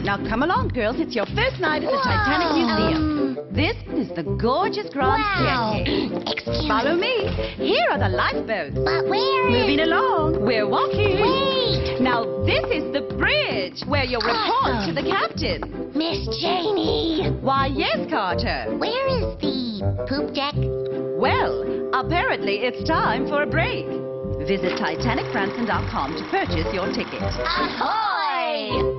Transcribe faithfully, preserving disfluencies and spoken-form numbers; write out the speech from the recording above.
Now come along, girls. It's your first night at the Whoa. Titanic Museum. This is the gorgeous Grand Wow. Staircase. Excuse Follow me. me. Here are the lifeboats. But where is... Moving along. We're walking. Wait! Now this is the bridge where you'll report Awesome. to the captain. Miss Janie. Why, yes, Carter. Where is the poop deck? Well, apparently it's time for a break. Visit Titanic Branson dot com to purchase your ticket. Ahoy!